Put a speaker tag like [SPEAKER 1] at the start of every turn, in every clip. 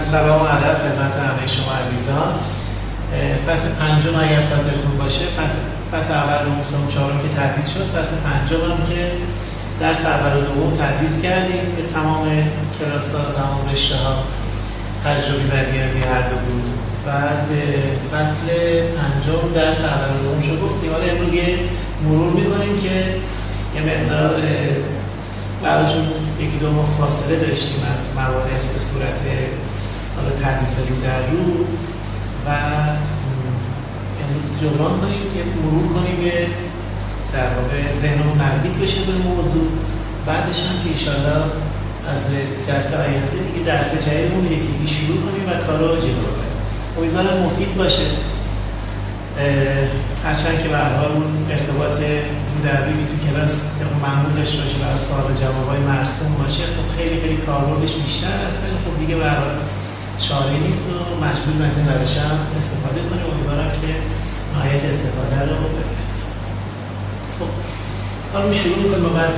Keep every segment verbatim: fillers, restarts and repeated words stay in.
[SPEAKER 1] سلام و ادب خدمت همه شما عزیزان. فصل پنجم اگر خاطرتون باشه، فصل فصل اول و سوم چهارم که تدریس شد، فصل پنجم هم که درس اول و دوم تدریس کردیم به تمام کلاس‌ها، تمام رشته‌ها، تجربی برگردی هر دو بود. بعد فصل پنجم درس اول و دوم شد گفتیم. حالا امروز یه مرور می‌کنیم که یه مقدار براشون یکی دو ماه فاصله داشتیم از مباحث به صورت حالا تدریس رو در رو و امروز جبران کنیم، یه مرور کنیم، یه در واقع ذهنمون نزدیک بشه به موضوع. بعدش هم که ایشالله از جلسه آینده دیگه درس جدیدمون یکی شروع کنیم و کارا رو جلو ببریم. امیدوارم مفید باشه. هرچند که به هر حال اون ارتباط دروی که تو کلاس معمول داشته باشه و سوال جوابای مرسوم باشه، خب خیلی خیلی کاربردش بیشتر است، ولی خب دیگه به هر حال چاره نیست و مجبور از این روش هم استفاده کنیم. امیدوارم که نهایت استفاده رو ببرید. خب حالا شروع کنیم با بحث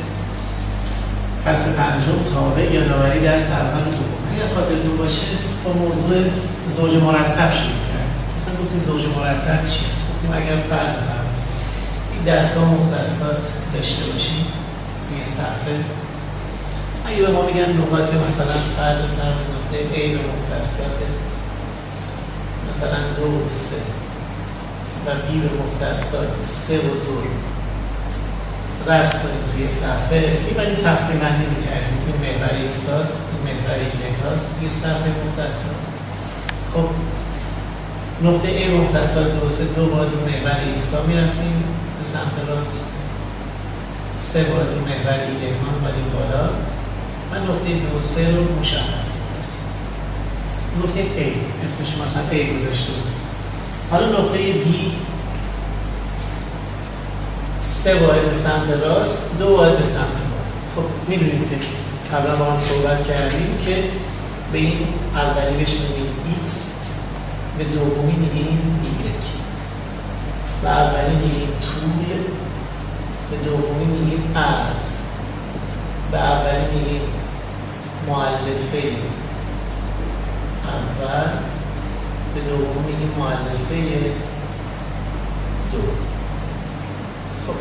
[SPEAKER 1] فصل پنجم تابع یادآوری درس اول و دوم. اگر خاطرتون باشه با موضوع زوج مرتب شروع کردیم. مثلا گفتیم زوج مرتب چی است؟ گفتیم اگر فرض کنیم این درس‌ها مختصات داشته باشیم توی صفحه، اگه به ما میگن نقاط مثلا فرض کنیم نقطه A به مختصات مثلا دو و سه و B به مختصات سه و دو درس کنیم توی صفحه، میبریم تقسیم بندی می‌کردیم که محور ایکس هاست، این محور ایگرگ هاست توی صفحه مختصات. خب نقطه A مختصات دو و سه دو باید رو محور ایکس ها میرفتیم به سمت راست، سه باید رو محور ایگرگ ها میبریم بالا و نقطه دو و سه رو مشخص می‌کردیم. نقطه A اسمش مثلا A گذاشته بود. حالا نقطه B سه وارد به سمت راست، دو وارد به سمت بالا. خب می‌دونیم که قبلا با هم صحبت کردیم که به این اولی بهش میگیم x، به دومی میگیم y، به اولی میگیم طول، به دومی میگیم عرض، به اولی میگیم مؤلفه اول، به دومی میگیم مؤلفه دو. خب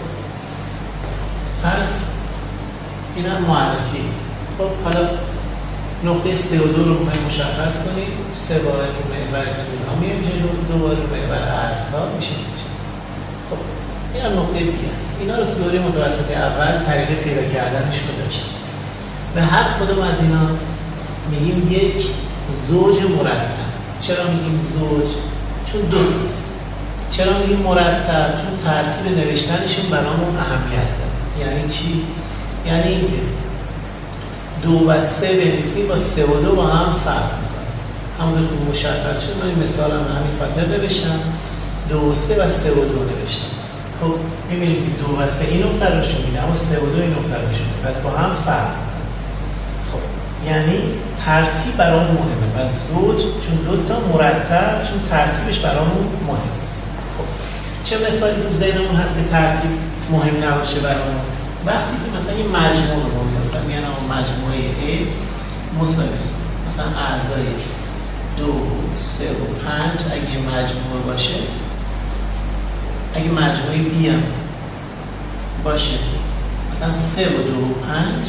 [SPEAKER 1] پس این هم معرفی. خب حالا نقطه سه و دو رو مشخص کنیم. سه وارد رو محور طول ها میریم جلو، دو وارد رو محور عرض ها میشه میشه. خب این هم نقطه بی هست. اینا رو تو دوره متوسط اول طریق پیدا کردنش رو داشتیم. به هر کدوم از اینا میگیم یک زوج مرتب. چرا میگیم زوج؟ چون دو تاست. چرا میگیم مرتب؟ چون ترتیب نوشتنشون برامون اهمیت داره. یعنی چی؟ یعنی اینکه دو و سه بنویسیم با سه و دو با هم فرق میکنه. همونطور که مشخص شد، من این مثال هم همین خاطر نوشتم، دو و سه و سه و دو نوشتم. خب میبینید که دو و سه این نقطه رو نشون میده، اما سه و دو این نقطه رو نشون میده، پس با هم فرق میکنه. خب یعنی ترتیب برامون مهمه و زوج چون دو تا مرتب چون ترتیبش برامون مهم است. خب چه مثالی تو ذهنمون هست که ترتیب مهم نباشه برامون؟ وقتی که مثلا این مجموعه رو مثلا میگن مجموعه A مساوی است، مثلا اعضای دو، سه و پنج اگه مجموعه باشه، اگه مجموعه B هم باشه مثلا سه و دو و پنج،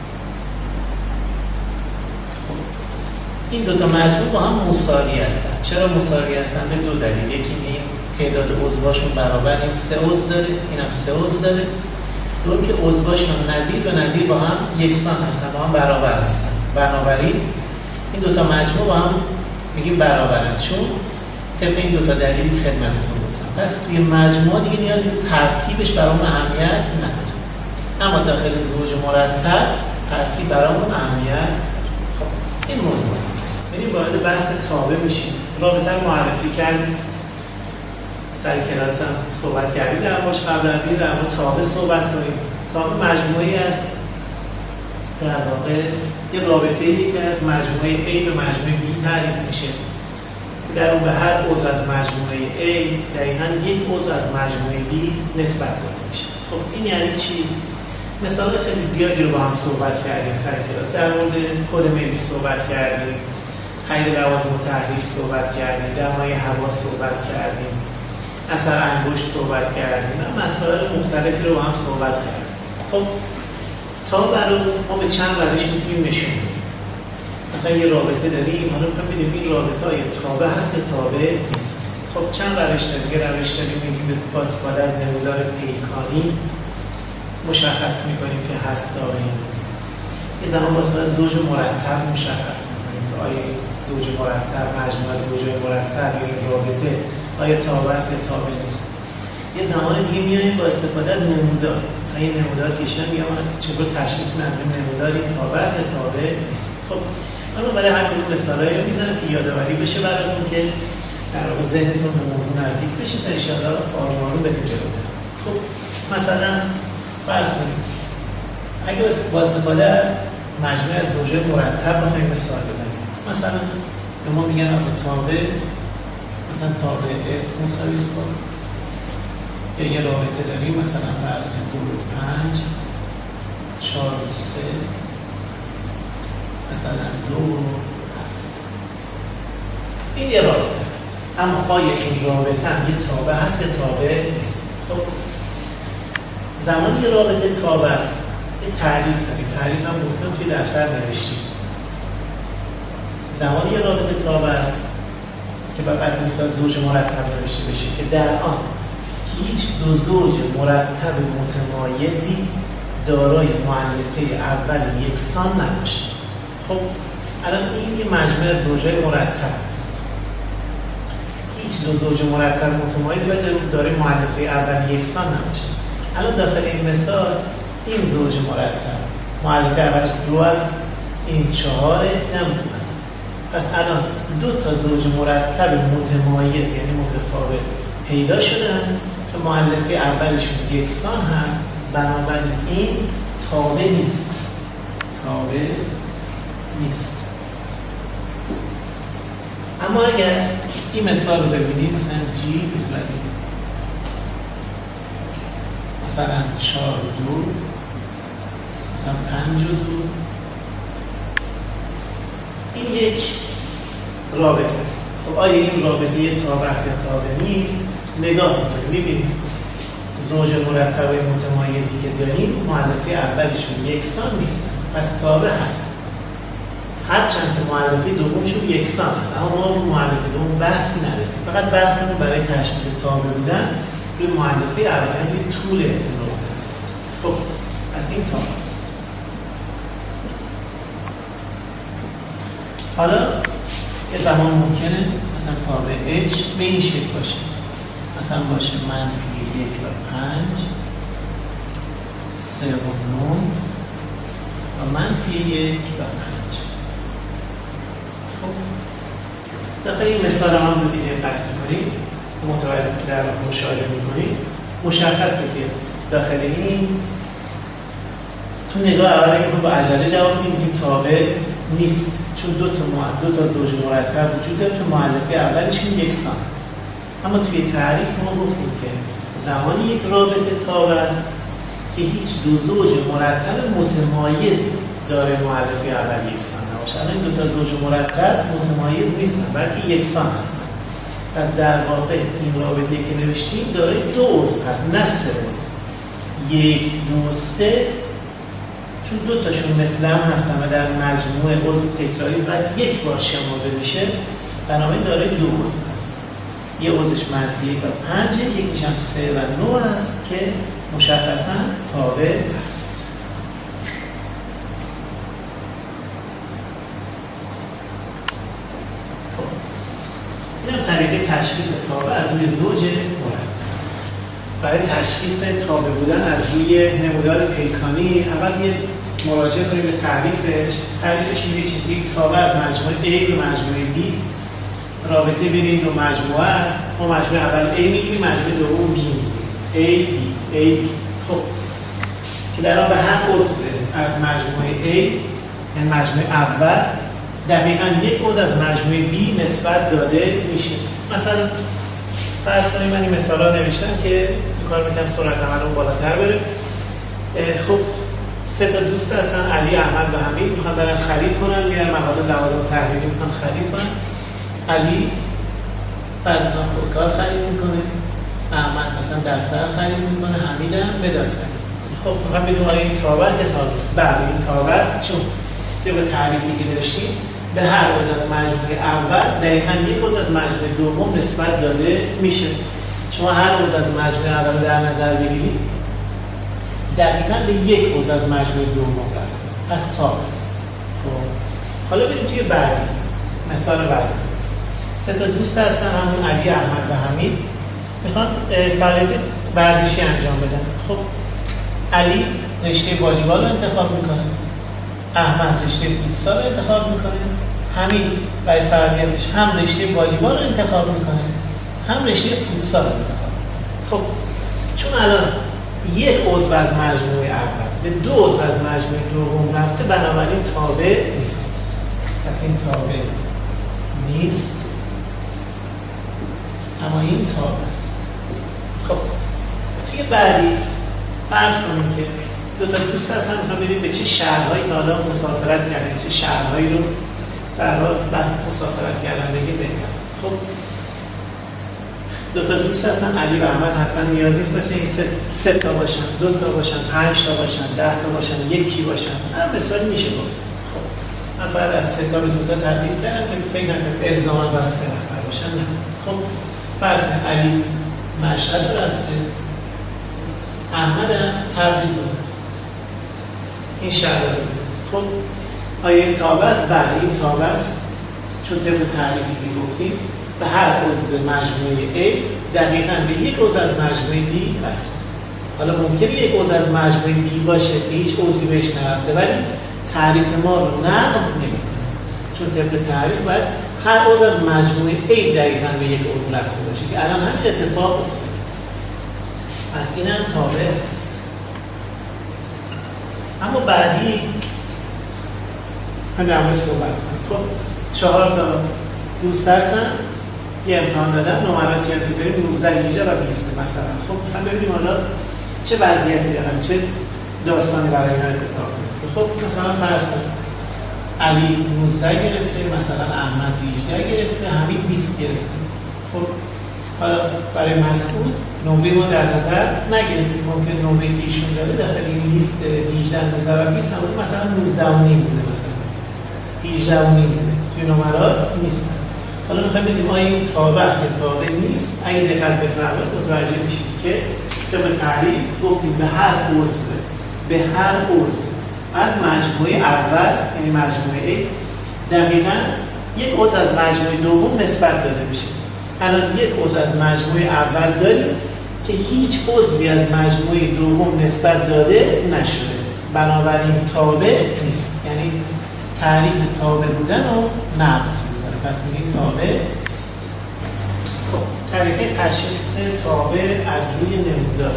[SPEAKER 1] خب این دوتا مجموعه با هم مساوی هستن. چرا مساوی هستن؟ به دو دلیل. یکی این تعداد عضواشون برابر، این سه عضو داره، اینم سه عضو داره. دون که عضواشون نظیر به نظیر با هم یکسان هستن، با هم برابر هستن. بنابراین این دوتا مجموع با هم میگیم برابرن، چون طبق این دوتا دلیل خدمتتون گفتم. پس توی مجموعه دیگه نیازی نیست ترتیبش برامون اهمیت نداره، اما داخل زوج مرتب ترتیب برامون اهمیت. خب این موضوع بریم وارد بحث تابع میشیم. رابطه معرفی کردیم، سر کلاس هم صحبت کردیم در باش قبل از این در مورد تابع صحبت کنیم. تابع مجموعه‌ای است در واقع یه رابطه‌ای که از مجموعه A به مجموعه B تعریف میشه. در اون به هر عضو از مجموعه A دقیقاً یک عضو از مجموعه B نسبت داده میشه. خب این یعنی چی؟ مثال خیلی زیادی رو با هم صحبت کردیم سر کلاس. در مورد کد ملی صحبت کردیم، خرید لوازم و تحریر صحبت کردیم، دمای هوا صحبت کردیم، اثر انگشت صحبت کردیم، مسائل مختلفی رو با هم صحبت کردیم. خب تابع رو ما به چند روش میتونیم نشون بدیم. مثلا یه رابطه داریم، حالا میخوایم بدیم این رابطه های تابع هست که تابع نیست. خب چند روش داریم. یه روش داریم میگیم با استفاده از نمودار پیکانی مشخص میکنیم که هست تابع یا نیست. یه زمان با استفاده از زوج مرتب مشخص میکنیم که آیا زوج مرتب، مجموعه از زوج‌های مرتب یا این رابطه آیا تابع است یا تابع نیست. یه زمان دیگه میایم با استفاده از نمودار، مثلا یه نمودار کشیدن میگم چطور تشخیص بدم این نمودار این تابع است یا تابع نیست. خب من برای هر کدوم مثالایی رو میزنم که یادآوری بشه براتون که در واقع ذهنتون به موضوع نزدیک بشه تا ان شاءالله آروم آروم بریم جلو. خب مثلا فرض کنید اگه با استفاده از مجموعه از زوج‌های مرتب بخوایم مثال بزنیم، مثلا به ما میگن آقا تابع مثلا تابع F مساوی است یا یه رابطه داریم مثلا فرض کنید دو و پنج چهار و سه مثلا دو و هفت. این یه رابطه است، اما آیا این رابطه هم یه تابع هست یا تابع نیست؟ خب زمانی یه رابطه تابع است یه تعریف داریم، تعریف هم گفتم توی دفتر نوشتیم. زمانی یه رابطه تابع است که بعد مثلا زوج مرتب نوشته بشه که در آن هیچ دو زوج مرتب متمایزی دارای مؤلفه اول یکسان نباشه. خب الان این یه مجموعه از زوج‌های مرتب است. هیچ دو زوج مرتب متمایز باید دارای مؤلفه اول یکسان نباشه. الان داخل این مثال این زوج مرتب مؤلفه اولش دو است، این چهار هم دو است. پس الان دو تا زوج مرتب متمایز یعنی متفاوت پیدا شدن که مؤلفه اولشون یکسان هست، بنابراین این تابع نیست. تابع نیست. اما اگر این مثال رو ببینیم مثلا جی بسمتی مثلا چهار و دو مثلا پنج و دو، این یک رابطه است. خب آیا این رابطه تابع است یا تابع نیست؟ نگاه میکنیم میبینیم زوج مرتب متمایزی که داریم مؤلفه اولشون یکسان نیست، پس تابع هست. هرچند که مؤلفه دومشون یکسان است، اما ما رو مؤلفه دوم بحثی نداریم، فقط بحثمون برای تشخیص تابع بودن روی مؤلفه اول یعنی طول نقطه است. خب پس این تابع است. حالا یه زمان ممکنه مثلا تابع H به این شکل باشه، مثلا باشه منفی یک و پنج سه و نو و منفی یک و پنج. خب داخل این مثال هم رو دقت می‌کنید، متوجه در مشاهده می‌کنید مشخصه که داخل این تو نگاه اول که با عجله جواب میدیم تابع نیست، چون دو تا دو تا زوج مرتب وجود داره که مؤلفه اولشون یکسان است. اما توی تعریف ما گفتیم که زمانی یک رابطه تابع است که هیچ دو زوج مرتب متمایزی داره مؤلفه اول یکسان نباشه. الان دو تا زوج مرتب متمایز نیستن بلکه یکسان هستن. پس در واقع این رابطه‌ای که نوشتیم داره دو عضو هست نه سه عضو. یک دو سه چون دو تاشون مثل هم هستن و در مجموعه عضو تکراری باید یک بار شمرده میشه، بنابراین داره دو عضو هست. یه عضوش منفی یک و پنج، یکیش هم سه و نو هست که مشخصا تابع هست. خب این هم طریقه تشخیص تابع از روی زوج مرتب. برای تشخیص تابع بودن از روی نمودار پیکانی اول یه مراجعه کنیم به تعریفش. تعریفش میگه چیزی تابع از مجموعه A به مجموعه B رابطه بین این دو مجموعه است. ما مجموعه اول A میگیم، مجموعه دوم B میگیم. A B A B. خب که در آن به هر عضو از مجموعه A یعنی مجموعه اول دقیقاً یک عضو از مجموعه B نسبت داده میشه. مثلا فرض کنیم من این مثالا نوشتم که کار میکنم سرعت عملمون بالاتر بره. خب سه تا دوست هستن، علی، احمد و حمید، میخوان برن خرید کنن، میرن مغازه لوازم تحریری میخوان خرید کنن. علی فرضاً خودکار خرید میکنه، احمد مثلا دفتر خرید میکنه، حمید هم مداد خرید. خب میخوام بدونم آیا این تابع است یا تابع است؟ بله این تابع است، چون طبق تعریفی که داشتیم به هر عضو از مجموعه اول دقیقاً یک عضو از مجموعه دوم نسبت داده میشه. شما هر عضو از مجموعه اول در نظر بگیرید دقیقاً به یک عضو از مجموعه دوم رفته، پس تابع است. خب حالا بریم توی بعدی، مثال بعدی. سه تا دوست هستن، همون علی، احمد و حمید، میخوان فعالیت ورزشی انجام بدن. خب علی رشته والیبال رو انتخاب میکنه، احمد رشته فوتسال رو انتخاب میکنه، حمید برای فعالیتش هم رشته والیبال رو انتخاب میکنه هم رشته فوتسال رو انتخاب میکنه. خب چون الان یک عضو از مجموعه اول به دو عضو از مجموعه دوم رفته، بنابراین تابع نیست. پس این تابع نیست، اما این تابع است. خب توی بعدی فرض کنیم که دو تا دوست هستن، میخوام ببینیم به چه شهرهایی تا حالا مسافرت کردن، چه شهرهایی رو برای بعد مسافرت کردن بگیم بهتر است. خب دو تا دوست هستن، علی و احمد، حتما نیاز نیست مثل این سه, سه تا باشن، دو تا باشن، پنج تا باشن، ده تا باشن، یکی باشن، هر مثالی میشه گفت. خب من فقط از سه تا به دو تا تبدیل کردم که فکر نکنم الزاما باید سه نفر باشن. نه. خب فرض کنیم علی مشهد رفته، احمد هم تبریز رفته، این شهر رو بید. خب آیا این تابع است؟ بله این تابع است، چون طبق تعریفی که گفتیم به هر عضو مجموعه A دقیقاً به یک عضو از مجموعه B رفته. حالا ممکنه یک عضو از مجموعه B باشه که هیچ عضوی بهش نرفته، ولی تعریف ما رو نقض نمی‌کنه، چون طبق تعریف باید هر عضو از مجموعه A دقیقاً به یک عضو رفته باشه که الان همین اتفاق افتاد. پس این هم تابع است. اما بعدی هم در صحبت کنیم. خب چهار تا دوست هستن، یه امتحان دادن، نمراتی هم که داریم نوزده، هجده و بیست مثلا. خب میخوام ببینیم حالا چه وضعیتی دارن، چه داستانی برای اینا اتفاق میفته. خب مثلا فرض کنیم علی نوزده گرفته، مثلا احمد هجده گرفته، حمید بیست گرفته. خب حالا برای مسئول نمره ما در نظر نگرفتیم، ممکن نمره که ایشون داره داخل این لیست هجده، نوزده و بیست نبوده، مثلا نوزده و نیم بوده، مثلا هجده و نیم بوده، توی نمرات نیست. حالا میخوایم بدیم آیا این تابع است یا تابع نیست. اگه دقت بفرمایید متوجه میشید که طبق تعریف گفتیم به هر عضو به هر عضو از مجموعه اول یعنی مجموعه A دقیقاً یک عضو از مجموعه دوم نسبت داده میشه. الان یک عضو از مجموعه اول داریم که هیچ عضوی از مجموعه دوم نسبت داده نشده، بنابراین تابع نیست. یعنی تعریف تابع بودن رو نقض می‌کنه، پس میگیم تابع است. خب تعریف تشخیص تابع از روی نمودار.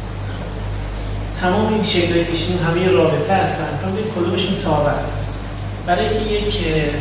[SPEAKER 1] تمام این شکل‌های که شدیم همه رابطه هستن، فهم ببینیم کدومشون تابع است. برای اینکه یک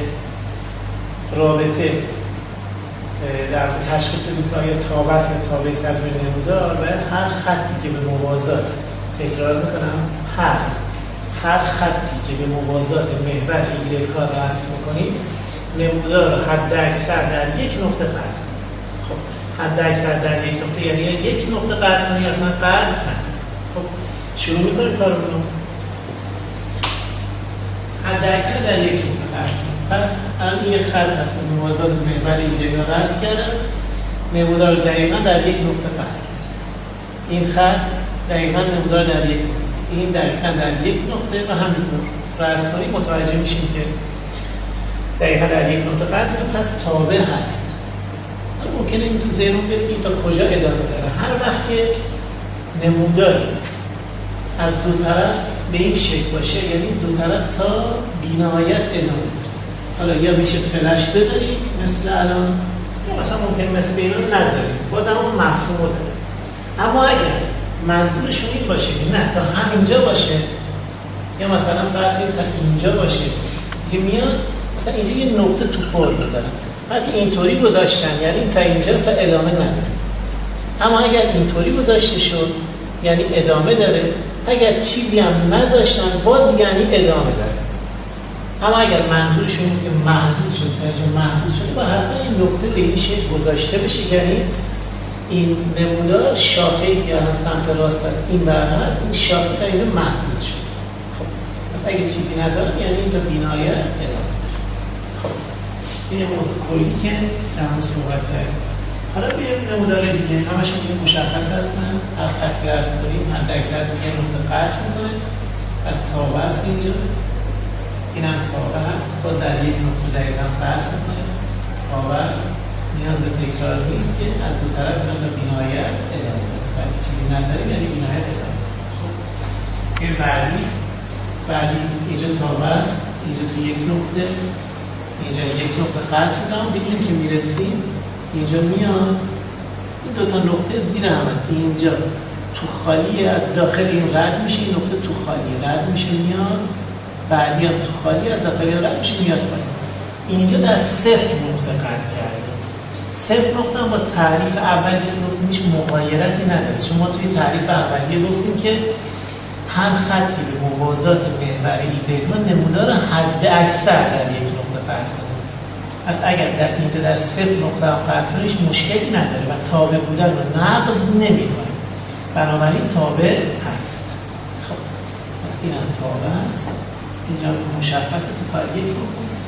[SPEAKER 1] رابطه در تشخیص بدیم که آیا تابع است یا تابع است از روی نمودار، باید هر خطی که به موازات، تکرار میکنم، هر هر خطی که به موازات محور ایگرگ ها رسم میکنیم نمودار حد اکثر در یک نقطه قطع کنیم. خب حد اکثر در یک نقطه یعنی یک نقطه قطع کنیم یا اصلا قطع کنیم. خب شروع میکنیم کارمونو. حد اکثر در یک نقطه قطع کنیم. پس الان این یک خط هست که موازات محور ایگرگ ها رسم کردن، نمودار دقیقا در یک نقطه قطع کرد. این خط دقیقا نمودار در یک نقطه، این دقیقا در یک نقطه و همینطور رسم کنیم متوجه میشیم که دقیقا در یک نقطه قطع کنیم، پس تابع هست. ممکنه این تو ذهنم بیاد که این تا کجا ادامه داره. هر وقت که نمودار از دو طرف به این شکل باشه یعنی دو طرف تا بی‌نهایت ادامه داره. حالا یا میشه فلش بذاریم مثل الان، یا مثلا ممکن مثل اینا نذاریم، باز هم مفهوم داره. اما اگر منظورشون این باشه که نه تا همینجا باشه یا مثلا فرض کنیم تا اینجا باشه، دیگه میاد مثلا اینجا یه نقطه تو پر بذارن، وقتی اینطوری گذاشتن یعنی تا اینجا اصلا ادامه نداره. اما اگر اینطوری گذاشته شد یعنی ادامه داره، اگر چیزی هم نذاشتن باز یعنی ادامه داره. اما اگر منظورشون که محدود شد ترجمه محدود شده با حتما این نقطه به این شکل گذاشته بشه، یعنی این نمودار شاخه‌ای که الان سمت راست است این برنامه است، این شاخه تا اینو محدود شد. خب پس اگه چیزی نذارم یعنی این تا بینایه ادامه داره. خب این موضوع کلی که در مورد صحبت کردیم. حالا بیایم نمودار دیگه، همشون دیگه مشخص هستن. هر خطی رو از کنیم حد اکثر دیگه نقطه قطع میکنه. از تابه است اینجا، این هم تابه هست، باز در یک نقطه دقیقا قطع میکنه. تابه است، نیاز به تکرار نیست که از دو طرف اینا تا بینایت ادامه داره. وقتی چیزی نظری یعنی بینایت ادامه داره. خب این بعدی بعدی اینجا تابه است، اینجا تو یک نقطه، اینجا یک نقطه قطع میکنم. بگیم که میرسیم اینجا میاد این دو تا نقطه زیر هم، اینجا تو خالی از داخل این رد میشه، این نقطه تو خالی رد میشه میاد، بعدی هم تو خالی از داخل این رد میشه میاد باید. اینجا در صفر نقطه قطع کردیم. صفر نقطه هم با تعریف اولی که گفتیم هیچ مغایرتی نداره، چون ما توی تعریف اولیه گفتیم که هر خطی به موازات محور ایگرگ ما نمودار حد اکثر در یک نقطه قطع کنه. پس اگر در اینجا در صفر نقطه هم قطع کنه هیچ مشکلی نداره و تابع بودن رو نقض نمی‌کنه، بنابراین تابع هست. خب پس این هم تابع هست، اینجا مشخصه که فقط یک نقطه است.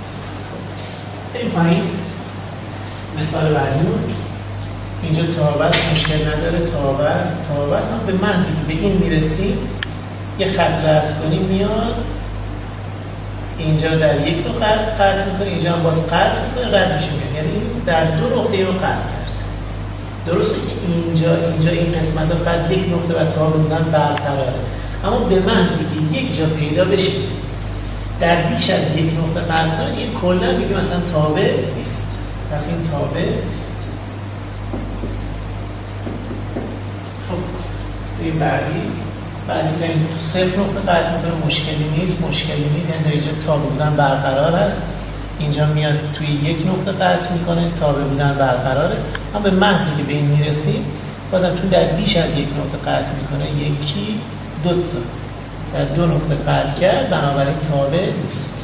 [SPEAKER 1] این پایین مثال بعدیمون اینجا تابع است، مشکل نداره، تابع است. تابع است هم به محضی که به این میرسیم یه خط رسم کنیم میاد اینجا در یک نقطه قطع قطع میکنه، اینجا هم باز قطع میکنه رد میشه میاد، یعنی در دو نقطه رو قطع کرد. درسته که اینجا اینجا این قسمت ها فقط یک نقطه و تابع بودن برقراره، اما به محضی که یک جا پیدا بشه در بیش از یک نقطه قطع کنه دیگه کلا میگیم مثلا تابع نیست. پس این تابع نیست. خب این بعدی بعدی تا اینجا تو صفر نقطه قطع میکنه مشکلی نیست، مشکلی نیست، یعنی تا اینجا تابع بودن برقرار هست. اینجا میاد توی یک نقطه قطع میکنه، تابع بودن برقراره. اما به محضی که به این میرسیم بازم چون در بیش از یک نقطه قطع میکنه یکی دو تا در دو نقطه قطع کرد، بنابراین تابع نیست.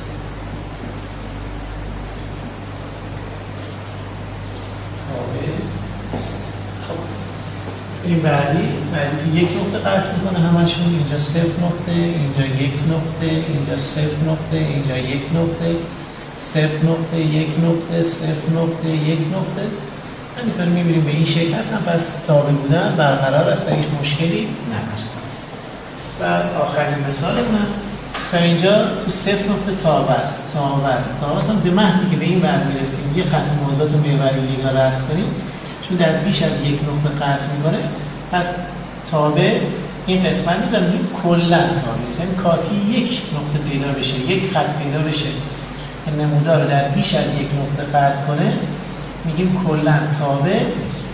[SPEAKER 1] تابع نیست. خب این بعدی بعدی تو یک نقطه قطع میکنه همشون، اینجا صفر نقطه، اینجا یک نقطه، اینجا صفر نقطه، اینجا یک نقطه، صفر نقطه، یک نقطه، صفر نقطه، یک نقطه. همینطور میبینیم به این شکل هستن. پس تابع بودن برقرار است و هیچ مشکلی نداره. و آخرین مثال من تا اینجا تو صفر نقطه تابع است، تابع است، تابع است. به محضی که به این ور میرسیم یه خط موازات محوری رو رسم کنیم، چون در بیش از یک نقطه قطع میکنه، پس تابع این قسمتی رو میگیم کلا تابع، یعنی کافی یک نقطه پیدا بشه، یک خط پیدا بشه که نمودار رو در بیش از یک نقطه قطع کنه، میگیم کلا تابع نیست.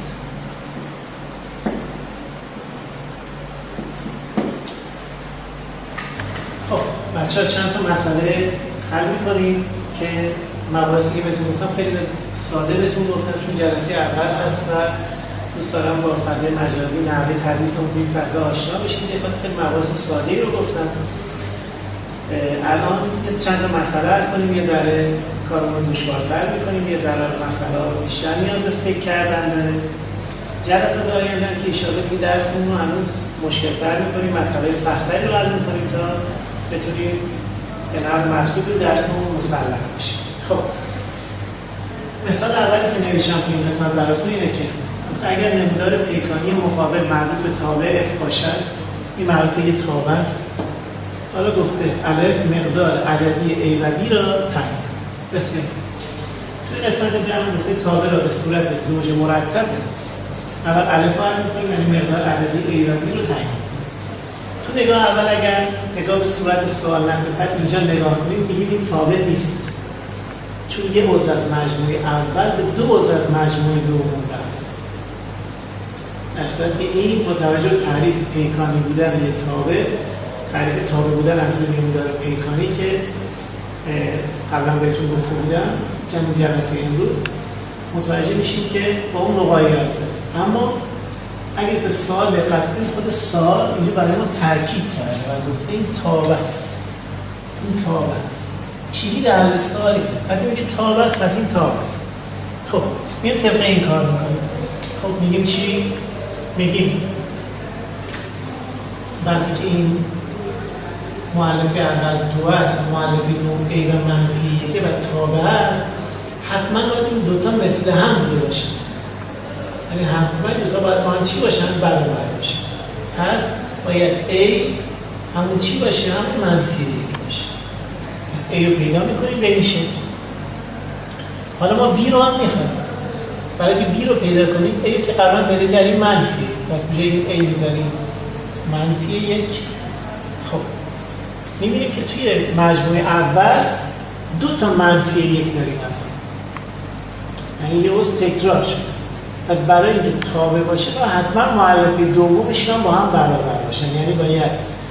[SPEAKER 1] خب بچه‌ها چند تا مسئله حل می‌کنیم که مباحثی که بهتون گفتم خیلی ساده بهتون گفتم، چون جلسه اول هست و دوست دارم با فضای مجازی نحوه تدریسمون توی فضا آشنا بشید. یه خاطر خیلی مباحث ساده‌ای رو گفتم. الان یه چند تا مسئله حل کنیم، یه ذره کارمون دشوارتر می‌کنیم، یه ذره مسئله رو بیشتر نیاز به فکر کردن داره. جلسات آینده که ان شاءالله این درسمون رو هنوز مشکل‌تر می‌کنیم، مسئله سخت‌تری رو حل می‌کنیم تا بتونیم به نحو مطلوب درسمون مسلط بشیم. خب مثال اولی که نوشتم تو این قسمت براتون اینه که اگر نمودار پیکانی مقابل مربوط به تابع F باشد، این مربوط به یه تابع است. حالا گفته الف مقدار عددی A و B را تعیین کنید. بسم الله. توی قسمت جمع گفته تابع را به صورت زوج مرتب بنویسید. اول الف رو حل می‌کنیم، یعنی مقدار عددی A و B رو تعیین کنید. تو نگاه اول اگر نگاه به صورت سوال نکنید، اینجا نگاه کنید میگیم این تابع نیست، چون یه عضو از مجموعه اول به دو عضو از مجموعه دوم رفته. در صورتی که این با توجه به تعریف پیکانی بودن یه تابع، تعریف تابع بودن از نمودار پیکانی که قبلا بهتون گفته بودم جمع جلسه امروز، متوجه میشیم که با اون مغایرت داره. اما اگر به سوال دقت کنید، خود سوال اینجا برای ما تاکید کرده و گفته این تابه است، این تابه است. کلید حل سوالی وقتی میگه تابه است، پس این تابه است. خب میام طبق این کار میکنیم. خب میگیم چی؟ میگیم وقتی که این مؤلفه اول دو است و مؤلفه دوم ای و منفی یکی و تابع است، حتما باید این دوتا مثل هم بوده باشه. یعنی حتما دوتا باید با هم چی باشن؟ برابر باشه. پس باید ای همون چی باشه؟ همون منفی یکی باشه. پس ای رو پیدا میکنیم به این شکل. حالا ما بی رو هم میخوایم. برای که بی رو پیدا کنیم، ای که قرار پیدا کردیم منفی، پس میشه این ای میذاریم منفی یک. خب میبینیم که توی مجموعه اول دو تا منفی یک داریم، یعنی یه روز تکرار شد. پس برای اینکه تابع باشه با حتما مؤلفه دومش هم با هم برابر باشن، یعنی باید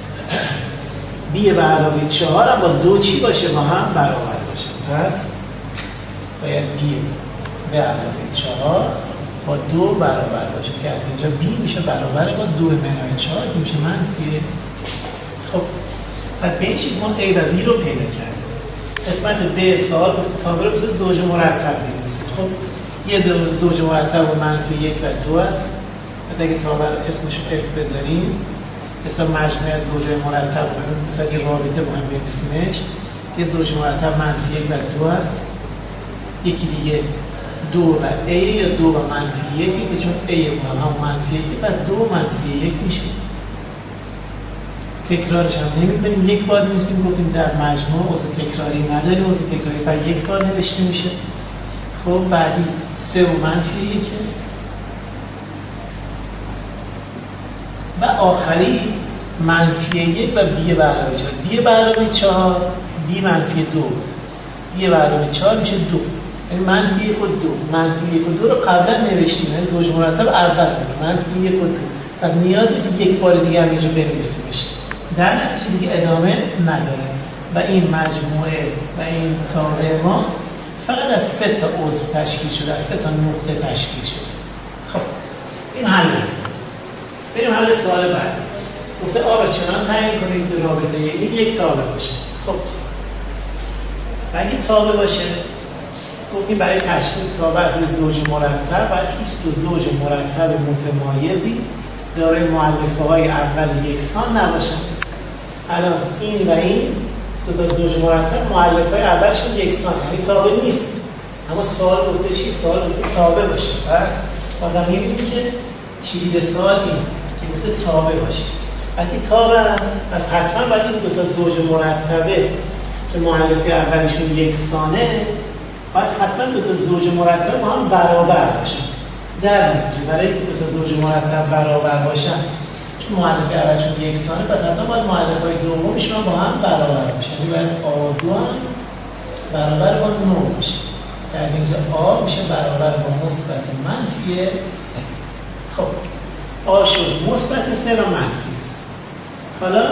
[SPEAKER 1] بی به علاوه چهار هم با دو چی باشه؟ با هم برابر باشه. پس باید بی به علاوه چهار با دو برابر باشه که از اینجا بی میشه برابر با دو منهای چهار که میشه منفی. خب پس به این چیز ما ای و بی رو پیدا کردیم. قسمت ب سوال گفت تابع رو مثل زوج مرتب می‌نویسید. خب یه زوج مرتب و منفی یک و دو است. پس اگه تابع رو اسمش رو اف بذاریم، مثلا مجموعه از زوج مرتب مثلا یه رابطه با هم بنویسیمش، یه زوج مرتب منفی یک و دو است. یکی دیگه دو و ای یا دو و منفی یکی که چون ای هم هم منفی یکی پس دو منفی یک میشه. تکرارش هم نمی کنیم، یک بار نمیسیم. گفتیم در مجموع عضو تکراری نداریم، عضو تکراری فقط یک بار نوشته میشه. خب بعدی سه و منفی یکه و آخری منفی یک و بی به علاوه چهار. بی به علاوه چهار بی منفی دو، بی به علاوه چهار میشه دو، یعنی منفی یک و دو. منفی یک و دو رو قبلا نوشتیم، یعنی زوج مرتب اول منفی یک و دو. پس نیاز نیست یک بار دیگه هم اینجا بنویسیم بشه. در نتیجه دیگه ادامه نداره و این مجموعه و این تابع ما فقط از سه تا عضو تشکیل شده، از سه تا نقطه تشکیل شده. خب این حل است. بریم حل سوال بعد. گفته آ را چنان تعیین کنید که رابطه این یک تابع باشه. خب اگه تابع باشه، گفتیم برای تشکیل تابع از روی زوج مرتب باید هیچ دو زوج مرتب متمایزی دارای مؤلفه های اول یکسان نباشن. الان این و این دو تا زوج مرتب مؤلفه های اولشون یکسان، یعنی تابع نیست. اما سوال گفته چی؟ سوال گفته تابع باشه. پس بازم می‌بینیم که کلید سوال این که گفته تابع باشه. وقتی تابع است، پس حتما باید این دو تا زوج مرتبه که مؤلفه اولشون یکسانه باید حتما دو تا زوج مرتب با هم برابر باشن. در نتیجه برای اینکه دو تا زوج مرتب برابر باشن، چون مؤلفه اولشون یکسانه، پس حتما باید مؤلفه‌های دومشون با هم برابر باشن. یعنی باید آ دو هم برابر با نه باشه. که از اینجا آ میشه برابر با مثبت منفی سه. خب آ شد مثبت سه و منفی سه. حالا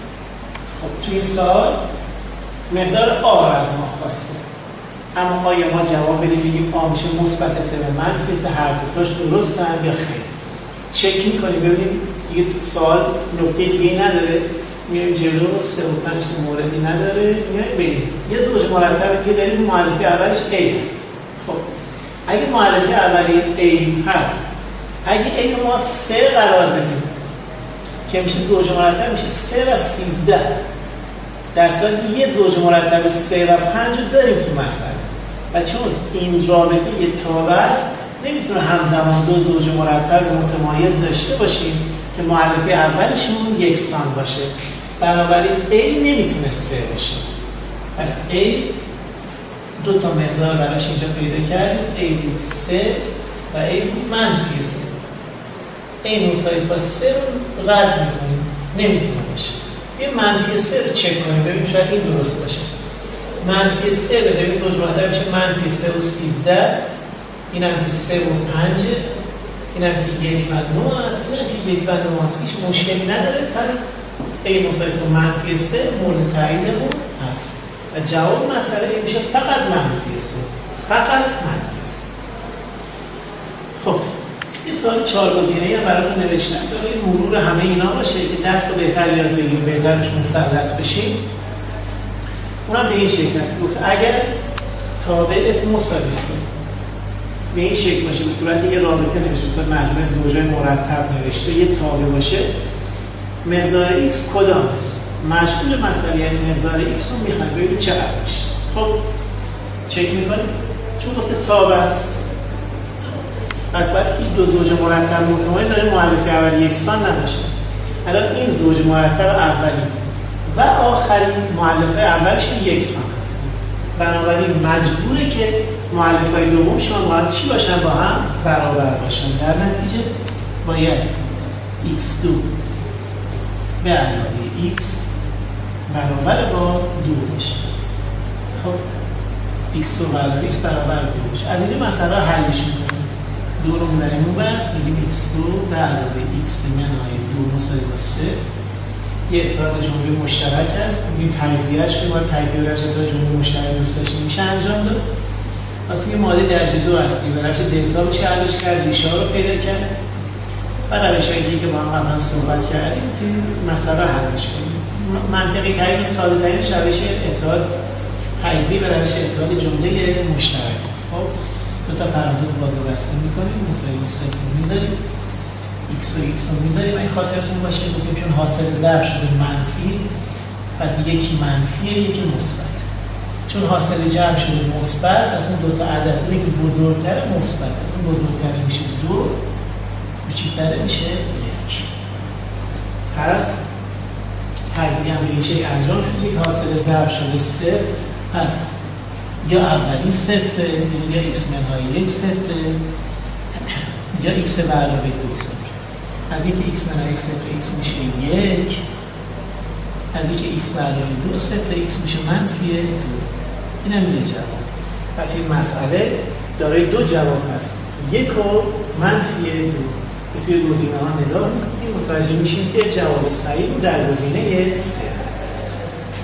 [SPEAKER 1] خب توی این سوال مقدار آ را از ما خواسته، اما آیا ما جواب بدیم بگیم آ میشه مثبت سه و منفی سه، هر دوتاش درستن یا خیر؟ چک میکنیم ببینیم دیگه سوال نکته دیگه نداره، میایم جلو سه و پنج موردی نداره، میایم ببینیم یه زوج مرتب دیگه داریم مؤلفه اولش A هست. خب اگه مؤلفه اولی A هست، اگه A رو ما سه قرار بدیم که میشه زوج مرتب میشه سه و سیزده، در صورتی یه زوج مرتب سه و پنج رو داریم تو مسئله و چون این رابطه یه تابع است نمیتونه همزمان دو زوج مرتب متمایز داشته باشیم که مؤلفه اولشون یکسان باشه. بنابراین A نمیتونه سه باشه. پس A دو تا مقدار براش اینجا پیدا کردیم، A بود سه و A بود منفی سه. A مساوی با سه رو رد میکنیم، نمیتونه باشه. یه منفی سه رو چک کنیم ببینیم شاید این درست باشه. منفی سه رو ببینیم زوج مرتب میشه منفی سه و سیزده، این هم که سه و پنجه، این هم که یک و نو هست، این هم که یک و نو هست، هیچ مشکلی نداره. پس ای مساوی با منفی سه مورد تاییدمون هست و جواب مسئله این میشه فقط منفی سه، فقط منفی سه. خب یه مثال چهار گزینه‌ای هم براتون نوشتم تا مرور همه اینا باشه که درس رو بهتر یاد بگیریم، بهتر بهش مسلط بشیم. اونم به این شکل است که اگر تابع f مساوی است به این شکل باشه، به صورت یه رابطه نوشته، مثلا مجموعه زوجای مرتب نوشته یه تابع باشه، مقدار x کدام است؟ مجهول مسئله یعنی مقدار x رو میخوایم ببینیم چقدر میشه. خب چک میکنیم چون گفته تابع است، پس باید هیچ دو زوج مرتب متمایز داره مؤلفه اولی یکسان نباشه. الان این زوج مرتب اولی و آخری مؤلفه اولش یکسان هست، بنابراین مجبوره که مؤلفه‌های دومشون باید چی باشن؟ با هم برابر باشن. در نتیجه باید ایکس دو به علاوه x برابر با دو باشه. خب x دو برابر x برابر دو باشه. از این مسئله حلش میکنیم. دو رو میبریم اون بر میگیم ایکس دو به علاوه x منهای دو مساوی با صفر. یه اتحاد جمله مشترک هست، میگیم تجزیه‌اش که باید تجزیه درجه دو جمله مشترک دوست داشتیم میشه انجام داد. واسه یه ماده درجه دو هست که برای دلتا میشه حلش کرد، ریشه ها رو پیدا کرد و روش‌های دیگه که با هم قبلا صحبت کردیم توی مسئله حلش کنیم. منطقی ترین و ساده ترین روش اتحاد تجزیه به روش اتحاد جمله مشترک است. خب دو تا پرانتز باز و بسته می‌کنیم، مساوی صفر می‌ذاریم، x و x رو می‌ذاریم. این خاطرتون باشه گفتیم چون حاصل ضرب شده منفی، پس یکی منفیه یکی مثبت. چون حاصل جمع شده مثبت، پس اون دو تا عدد اونی که بزرگتر مثبت، اون بزرگتر میشه دو، کوچیک‌تر میشه یک. پس تجزیه هم به این شکل انجام شده، یک حاصل ضرب شده صفر، پس یا اولی صفر یا x منهای یک صفر یا x به علاوه دو صفر. از اینکه x منهای یک صفر x میشه یک، از اینکه x به علاوه دو صفر x میشه منفی دو. این هم یه جواب. پس این مسئله دارای دو جواب هست، یک و منفی دو. توی گزینه ها نگاه میکنیم متوجه میشیم که جواب صحیح در گزینه سه هست.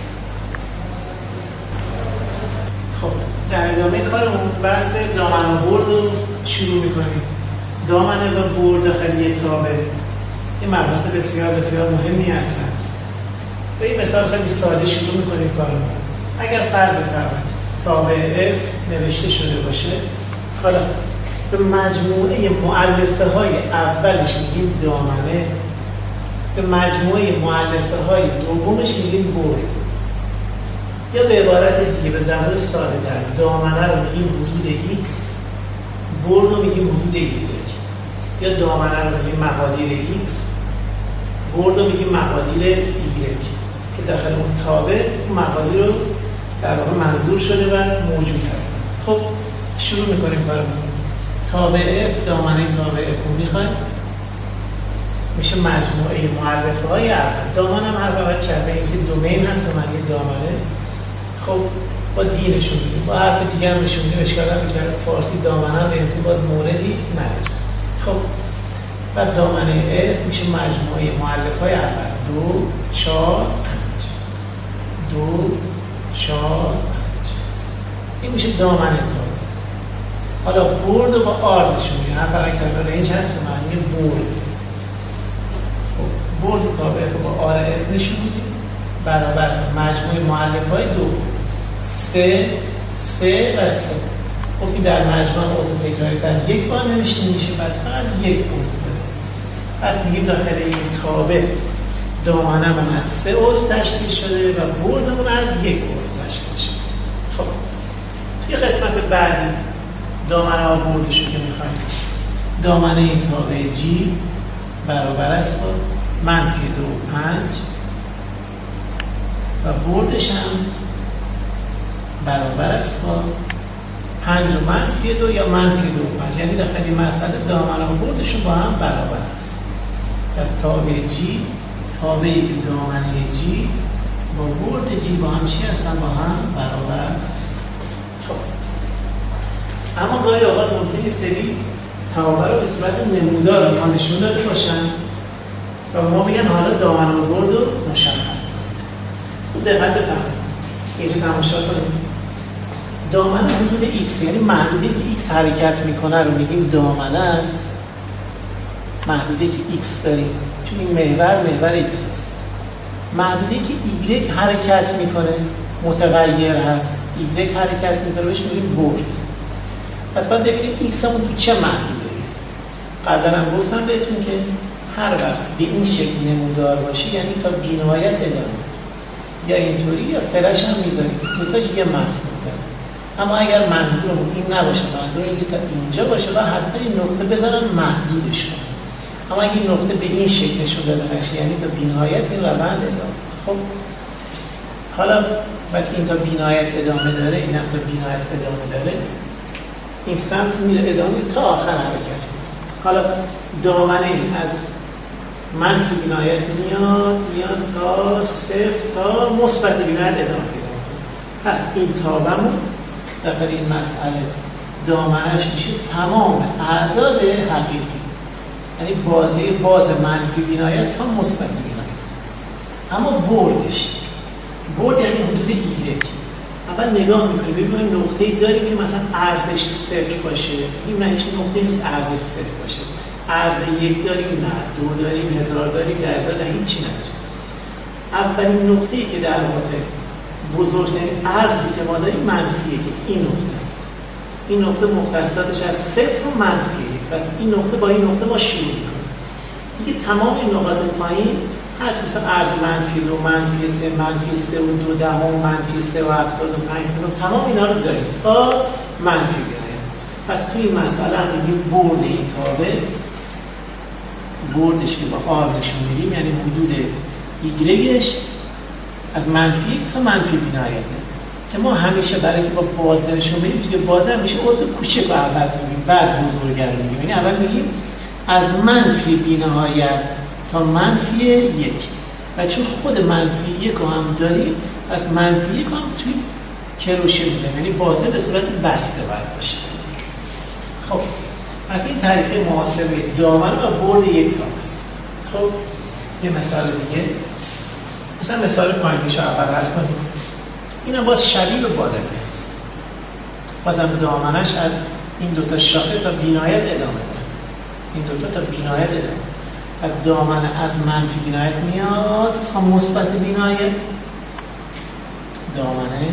[SPEAKER 1] خب در ادامه کارمون بحث دامن و برد رو شروع میکنیم. دامنه و برد داخل یک تابع این مبحث بسیار بسیار مهمی هستن. به این مثال خیلی ساده شروع میکنیم کارمون. اگر فرض بفرمایید تابع f نوشته شده باشه، حالا به مجموعه مؤلفه های اولش میگیم دامنه، به مجموعه مؤلفه های دومش میگیم برد، یا به عبارت دیگه به زبان ساده در دامنه رو میگیم حدود x، برد رو میگیم حدود یک، یا دامنه رو میگیم مقادیر x، برد رو میگیم مقادیر y که داخل اون تابع مقادیر رو در واقع منظور شده و موجود هستن. خب شروع میکنیم کارمون. تابع f دامنه تابع f رو میخوایم، میشه مجموعه مؤلفه های اول. دامن هم هر وقت کرده این دومین هست و معنی دامنه. خب با دی نشون میدیم، با حرف دیگه هم نشون میدیم، اشکال هم میکرد فارسی دامنه هم بنویسیم باز موردی نداره. خب بعد دامنه f میشه مجموعه مؤلفه های اول دو چهار پنج، دو چهار پنج. این میشه دامنه تابع. حالا برد رو با آر نشون میدیم، هر فرق کلمه رنج هست معنی برد. خب برد تابع رو با آر اف نشون میدیم، برابر است مجموعه مؤلفه های دو سه سه و سه. گفتیم در مجموعه عضو تکراری کرد یک بار نوشته میشه، پس فقط یک عضو داره. پس میگیم داخل این تابع دامنمون از سه عضو تشکیل شده و بردمون از یک عضو تشکیل شده. خب توی قسمت بعدی دامنه ها بردش رو که میخوایم، دامنه این تابع جی برابر است با منفی دو پنج و بردش هم برابر است با پنج و منفی دو یا منفی دو پنج. یعنی داخل این مسئله دامنه ها بردشون با هم برابر است. پس تابع جی تابعی که دامنه جی با برد جی با هم چی هستن؟ با هم برابر است. خب اما گاهی اوقات ممکنه سری تابع رو به صورت نمودار ما نشون داده باشن و ما میگن حالا دامنه و برد رو مشخص کنید. خوب دقت بفرمایید. اینجا تماشا کنید. دامنه حدود x، یعنی محدودی که x حرکت میکنه رو میگیم دامنه است محدوده که x داریم، چون این محور محور x هست. محدوده که y حرکت میکنه متغیر هست، y حرکت میکنه بهش میگیم برد. پس باید ببینیم x همون تو چه محدوده. قبلا هم گفتم بهتون که هر وقت به این شکل نمودار باشه یعنی تا بی‌نهایت ادامه یا اینطوری یا فلش هم میذاریم، دوتاش یه مفهوم داره. اما اگر منظورمون این نباشه، منظور اینکه تا اینجا باشه و حتما این نقطه بذارن محدودش کنن. اما اگه این نقطه به این شکل نشون داده نشه یعنی تا بی‌نهایت این روند ادامه. خب حالا وقتی این تا بی‌نهایت ادامه داره، این هم تا بی‌نهایت ادامه داره، این سمت میره ادامه تا آخر حرکت میکنه. حالا دامنه این از منفی بی‌نهایت میاد میاد تا صفر تا مثبت بی‌نهایت ادامه پیدا میکنه. پس این تابمون داخل این مسئله دامنه‌اش میشه تمام اعداد حقیقی، یعنی بازه باز منفی بی‌نهایت تا مثبت بی‌نهایت. اما بردش برد یعنی حدود ایزک. اول نگاه میکنیم ببینیم نقطه‌ای داریم که مثلا ارزش صفر باشه، این نه هیچ نقطه‌ای نیست ارزش صفر باشه. ارز یک داریم نه، دو داریم، هزار داریم، ده هزار نه، هیچی نداریم. اولین نقطه‌ای که در واقع بزرگترین ارزی که ما داریم منفیه که این نقطه است. این نقطه مختصاتش از صفر و منفیه. پس این نقطه با این نقطه ما شروع می‌کنیم. دیگه تمام این نقاط پایین هر چی مثلا ارز منفی دو، منفی سه، منفی سه و دو دهم، منفی سه و هفتاد و پنج سه، تمام اینا رو داریم تا منفی بیایم. پس توی این مسئله هم میگیم برد این تابع، بردش که با آر نشون میدیم یعنی حدود ایگرگش از منفی تا منفی بی‌نهایته که ما همیشه برای که با بازه نشون بدیم توی بازه همیشه عضو کوچک رو اول میگیم بعد بزرگه رو میگیم. یعنی اول میگیم از منفی بی‌نهایت تا منفی یک و چون خود منفی یک رو هم داریم از منفی یک هم توی کروشه میزنیم، یعنی بازه به صورت بسته باید باشه. خب از این طریقه محاسبه دامنه و برد یک تابع است. خب یه مثال دیگه، مثلا مثال پایینیش رو اول حل کنیم. این هم باز شبیه به بالایی است، بازم دامنش از این دوتا شاخه تا بی‌نهایت ادامه داره، این دوتا تا بی‌نهایت ادامه. از دامنه از منفی بی‌نهایت میاد تا مثبت بی‌نهایت، دامنه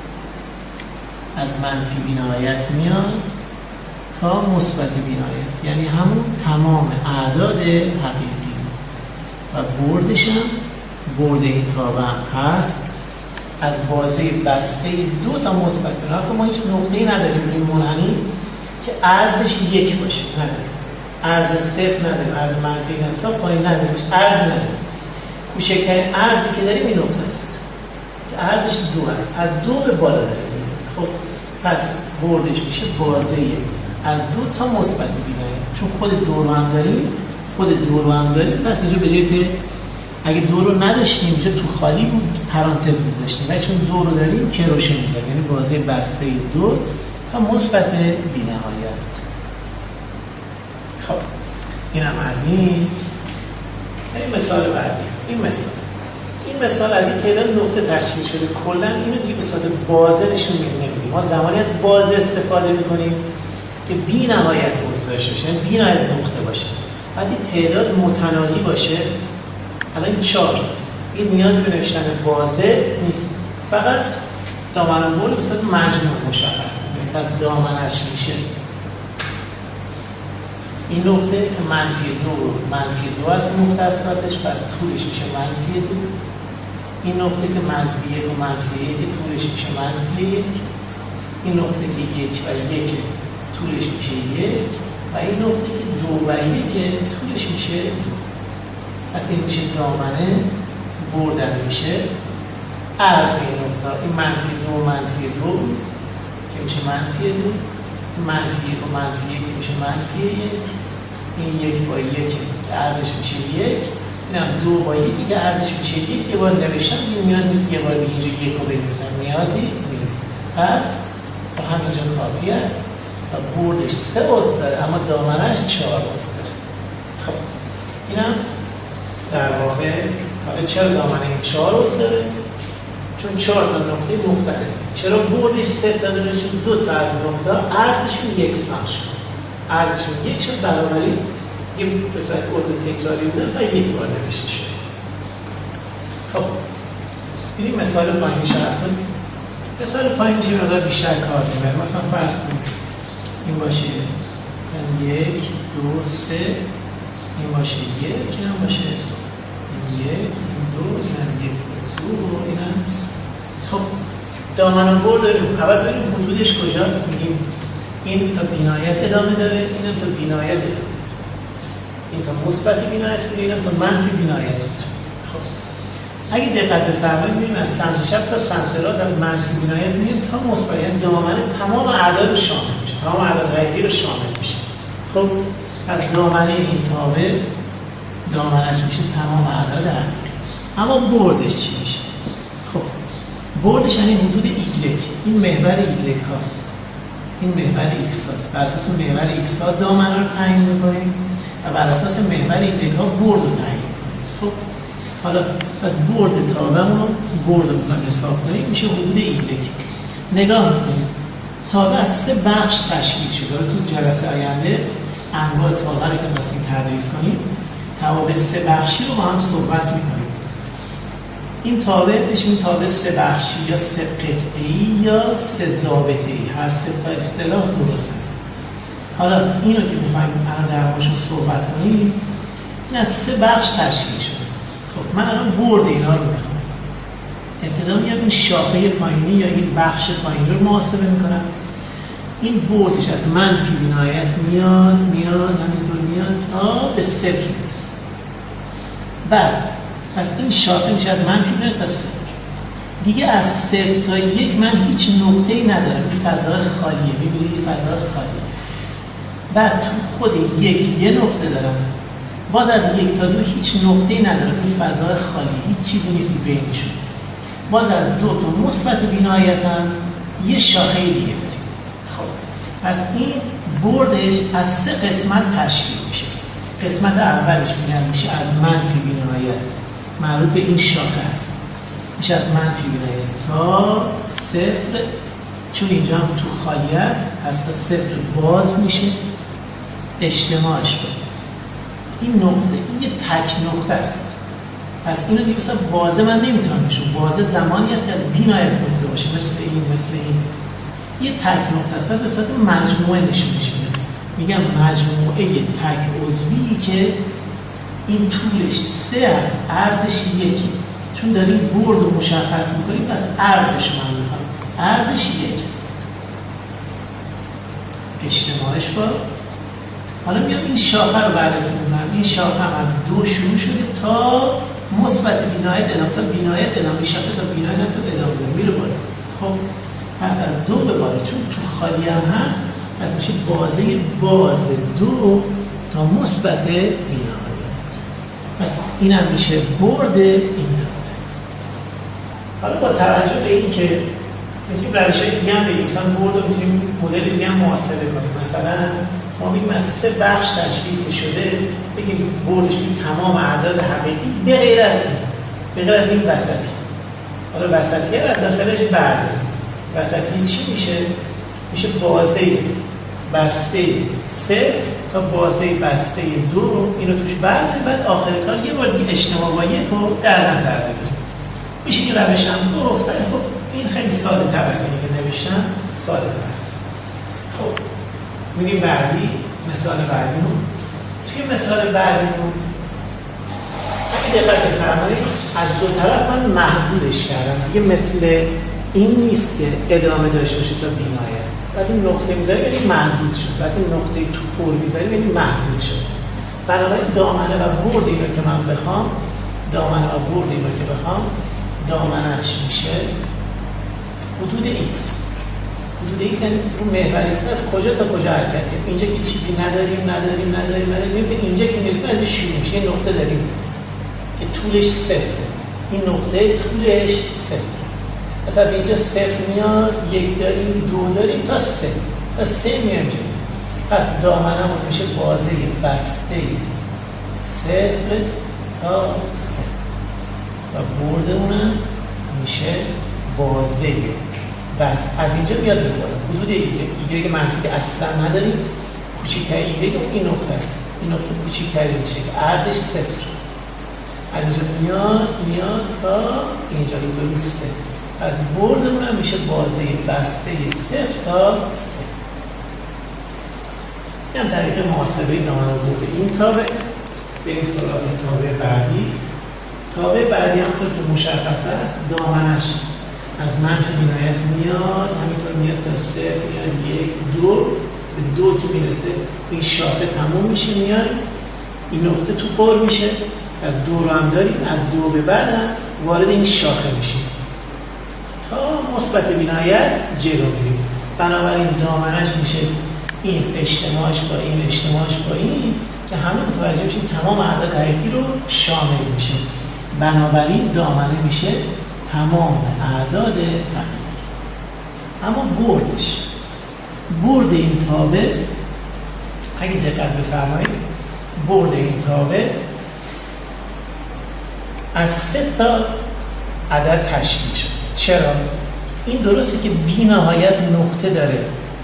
[SPEAKER 1] از منفی بی‌نهایت میاد تا مثبت بی‌نهایت، یعنی همون تمام اعداد حقیقی و بردش هم برد این تابع هست از بازه بسته دو تا مثبت بی‌نهایت. ما هیچ نقطه‌ای نداریم این منحنی که ارزش یک باشه، نداریم ارز صفر نداریم، ارز منفی نداریم، تا پایین نداریم، ارز نداریم. کوچکترین ارزی که داریم این نقطه است که ارزش دو است، از دو به بالا داریم. خب پس بردش میشه بازه از دو تا مثبت بی‌نهایت، چون خود دو رو هم داریم خود دو رو هم داریم پس اینجا به جایی که اگه دو رو نداشتیم اینجا تو خالی بود پرانتز می‌ذاشتیم، ولی چون دو رو داریم کروشه می‌ذاریم، یعنی بازه بسته دو تا مثبت بی‌نهایت. خب این هم از این. این مثال بعدی، این مثال این مثال از این تعداد نقطه تشکیل شده، کلا اینو دیگه به صورت بازه نشون نمیدیم. ما زمانی از بازه استفاده می‌کنیم که بی‌نهایت گسترش بشه، یعنی بی‌نهایت نقطه باشه. بعد این تعداد متناهی باشه. الان این چهار است. این نیازی به نوشتن بازه نیست. فقط دامنه و برد به صورت مجموع مشخص می‌کنیم. پس دامنه‌اش میشه این نقطه که منفی دو منفی دو است مختصاتش، پس طولش میشه منفی دو. این نقطه که منفی یک و منفی یک طولش میشه منفی یک. این نقطه که یک و یک طولش میشه یک و این نقطه که دو و یک طولش میشه دو. پس این میشه دامنه، بردن میشه عرض این نقطه، این منفی دو منفی دو که میشه منفی دو، منفی یک و منفی یک میشه منفی یک، این یک با یک که عرضش میشه یک، این هم دو با یکی که عرضش میشه یک. یه بار نوشتم این نیاز نیست یه بار دیگه اینجا یک رو بنویسم، نیازی نیست. پس تا همینجا کافی است و بردش سه عضو داره اما دامنه‌اش چهار عضو داره. خب اینم در واقع حالا چرا دامنه این چهار عضو داره؟ چون چهار تا نقطه مختلف. چرا بردش سه تا داره؟ چون دو تا از نقطه ارزششون یکسان شد. ارزششون یک شد، بنابراین یه به صورت عضو تکراری بودن و یک بار نوشته شده. خب بریم مثال پایین شرح کنیم. مثال پایین چه مقدار بیشتر کار می‌بره. مثلا فرض کنید این باشه مثلا یک دو سه، این باشه یک، این هم باشه این یک، این دو، این هم یک دو، این هم سه. خب دامن و بر داریم. اول بریم حدودش کجاست؟ میگیم این تا بینایت ادامه داره، این هم تا بینایت ادامه داره. این تا مثبت بینایت داره، این هم تا منفی بینایت داره. خب اگه دقت بفرمایید می‌بینیم از سمت چپ تا سمت راست از منفی بینایت می‌ریم تا مثبت، یعنی دامنه تمام اعداد رو شامل میشه، تمام اعداد حقیقی رو شامل میشه. خب از دامنه این تابع دامنش میشه تمام اعداد حقیقی. اما بردش چی میشه؟ خب بردش یعنی حدود ایگرگ. این محور ایگرگ هاست، این محور ایکس هاست. بر اساس محور ایکس ها دامنه رو تعیین می‌کنیم و بر اساس محور ایگرگ ها برد رو تعیین می‌کنیم. خب حالا از برد تابعمون رو برد رو بخوایم حساب کنیم میشه حدود ایگرگ. نگاه میکنیم تابع از سه بخش تشکیل شده. تو جلسه آینده انواع تابع رو که می‌خواستیم تدریس کنیم توابع سه بخشی رو با هم صحبت میکنیم. این تابع بهش میگیم تابع سه بخشی یا سه قطعه‌ای یا سه ضابطه‌ای. هر سه تا اصطلاح درست است. حالا اینو که میخوایم الان در موردش صحبت کنیم این از سه بخش تشکیل شده. خب من الان برد اینا رو میخوام. ابتدا میام این شاخه پایینی یا این بخش پایینی رو محاسبه میکنم. این بردش از منفی بینایت میاد میاد همینطور میاد تا به صفر میرسه. بعد از این شاخه میشه از منفی بینایت تا صفر. دیگه از صفر تا یک من هیچ نقطه‌ای ندارم. این فضا خالیه. میبینید این فضا خالیه. بعد تو خود یک یه نقطه دارم. باز از یک تا دو هیچ نقطه‌ای ندارم. این فضا خالی، هیچ چیزی نیست بینشون. باز از دو تا مثبت بینایتم یه شاخه دیگه داریم. خب پس این بردش از سه قسمت تشکیل میشه. قسمت اولش میگن میشه از منفی بینایت، مربوط به این شاخه است. میشه از منفی بینایت تا صفر، چون اینجا هم تو خالی است از تا صفر باز میشه اجتماعش کنیم. این نقطه این یه تک نقطه است. پس اینو دیگه مثلا بازه من نمیتونم بشم. بازه زمانی است که از بینایت نقطه باشه، مثل این مثل این یه تک نقطه است. بعد به صورت مجموعه نشونش میدم. میگم مجموعه تک عضوی که این طولش سه است، عرضش یکی. چون داریم برد رو مشخص میکنیم پس عرضش من میخوام. عرضش یک است. اجتماعش با حالا میام این شاخه رو بررسی می‌کنم. این شاخه هم از دو شروع شده تا مثبت بینایت ادامه، تا بینایت ادامه شاخه تا بینایت هم تو ادامه داره میره بالا. خب پس از دو به بالا، چون تو خالی هم هست پس میشه بازه باز دو تا مثبت بینایت. پس این هم میشه برد این تابع. حالا با توجه به این که میتونیم روش‌های دیگه هم بگیم، مثلا برد رو میتونیم مدل دیگه هم محاسبه کنیم. مثلا ما میگیم از سه بخش تشکیل شده، بگیم بردش بگیم تمام اعداد حقیقی به غیر از این، به غیر از این وسطی. حالا وسطی رو از داخلش برداریم. وسطی چی میشه؟ میشه بازه بسته صفر تا بازه بسته دو، اینو توش برداریم. بعد آخر کار یه بار دیگه اجتماع با یک رو در نظر بگیریم. میشه که روش هم درست. خب این خیلی ساده تر است، اینی که نوشتم ساده تر است. خب میریم بعدی، مثال بعدیمون. توی مثال بعدیمون اگه دقت بفرمایید از دو طرف من محدودش کردم. دیگه مثل این نیست که ادامه داشته باشه تا بینایت. بعد این نقطه میذاریم یعنی محدود شد. بعد این نقطه تو پر میذاریم یعنی محدود شد. بنابراین دامنه و برد اینو که من بخوام، دامنه و برد اینو که بخوام، دامنه‌اش میشه حدود x. حدود x یعنی رو محور x از کجا تا کجا حرکت کنیم. اینجا که چیزی نداریم نداریم نداریم نداریم به اینجا که میرسیم اینجا شروع میشه. این نقطه داریم که طولش صفر. این نقطه طولش صفر. پس از اینجا صفر میاد، یک داریم، دو داریم تا سه. تا سه میاد جلو. پس دامنمون میشه بازه بسته صفر تا سه. و بردمونم میشه بازه بس از اینجا میاد به بالا. حدود ایگرگ، ایگرگ منفی که اصلا نداریم، کوچکترین ایگرگ این نقطه است. این نقطه کوچیک‌تری میشه که ارزش صفر. از اینجا میاد میاد تا اینجا رو به صفر. از بردمون هم میشه بازه بسته صفر تا صفر. این هم طریق محاسبه دامنه برده این تابع. بریم سراغ تابع بعدی. تابع بعدی هم طور که مشخص است دامنش از منفی بینایت میاد، همینطور میاد تا صفر، میاد یک دو، به دو که میرسه این شاخه تموم میشه، میاد این نقطه تو پر میشه و دو رو هم داریم، از دو به بعد هم وارد این شاخه میشیم تا مثبت بینایت جلو میریم. بنابراین دامنش میشه این اجتماعش با این اجتماعش با این که همه متوجه میشیم تمام اعداد حقیقی رو شامل میشه. بنابراین دامنه میشه تمام اعداد حقیقی. اما بردش، برد این تابع اگه دقت بفرمایید، برد این تابع از سه تا عدد تشکیل شد. چرا؟ این درسته که بی نهایت نقطه داره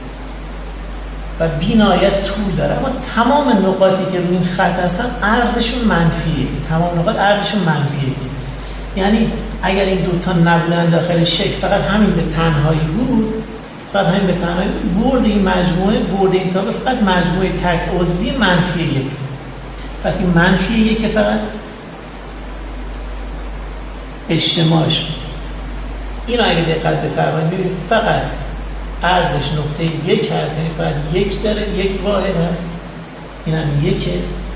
[SPEAKER 1] و بی نهایت طول داره، اما تمام نقاطی که روی این خط هستن ارزششون منفیه. تمام نقاط ارزششون منفیه. یعنی اگر این دوتا نبودن داخل شکل، فقط همین به تنهایی بود، فقط همین به تنهایی بود، برد این مجموعه، برد این تابع فقط مجموعه تک عضوی منفی یک بود. پس این منفی یک فقط اجتماعش بود. این رو اگه دقت بفرمایید ببینید فقط ارزش نقطه یک هست، یعنی فقط یک داره، یک واحد هست، این هم یکه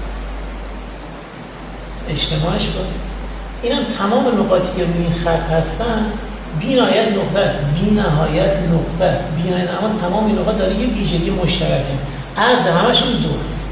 [SPEAKER 1] اجتماعش بود. این هم تمام نقاطی که روی این خط هستن بی نهایت نقطه است، بی نهایت نقطه است، بی نهایت، اما تمام این نقاط داره یه ویژگی مشترکه، عرض همشون دو است.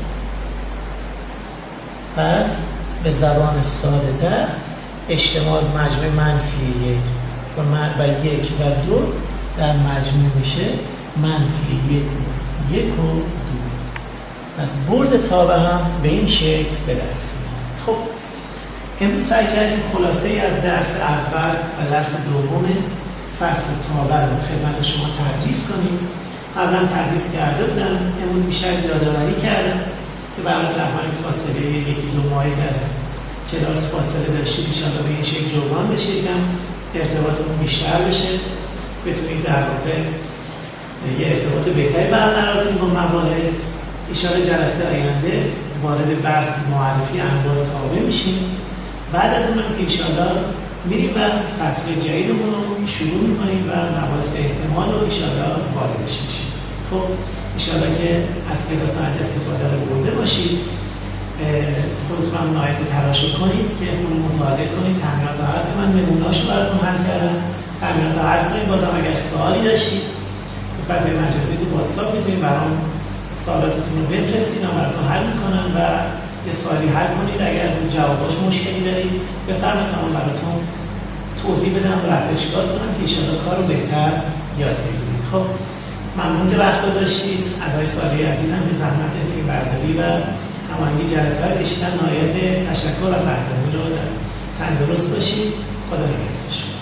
[SPEAKER 1] پس به زبان ساده تر اجتماع مجموع منفی یک و یک و دو در مجموع میشه منفی یک و یک و دو. پس برد تابع هم به این شکل به دست میاد. خب امروز سعی کردیم خلاصه ای از درس اول و درس دوم فصل تابع رو خدمت شما تدریس کنیم. قبلا تدریس کرده بودم، امروز بیشتر یادآوری کردم که برای تقریبا فاصله یکی دو ماهی که از کلاس فاصله داشتید ان شاءالله به این شکل جبران بشه، یکم ارتباطمون بیشتر بشه، بتونید در واقع یه ارتباط بهتری برقرار کنید با مباحث. ان شاءالله جلسه آینده وارد بحث معرفی انواع تابع میشیم. بعد از اونم که ان شاءالله میریم و فصل جدیدمون رو شروع میکنیم و مباحث احتمال رو ان شاءالله واردش میشیم. خب ان شاءالله که از کلاس نهایت استفاده رو برده باشید. خودتون هم نهایت تلاش کنید که اون مطالعه کنید، تمرینات رو حل کنید. من نمونه‌اشو براتون حل کردم، تمرینات رو حل کنید. بازم اگر سوالی داشتید تو فضای مجازی تو واتساپ میتونید برام سوالاتتون رو بفرستید، من براتون حل میکنم و یه سوالی حل کنید. اگر جواباش مشکلی دارید بفرمایید تا من براتون توضیح بدم و رفع کنم که ان شاءالله کار رو بهتر یاد بگیرید. خب ممنون که وقت گذاشتید. از آقای صادقی عزیزم به زحمت فیلم برداری و هماهنگی جلسه رو کشیدن. نهایت تشکر و قدردانی رو دارم. تندرست باشید. خدا نگهدار.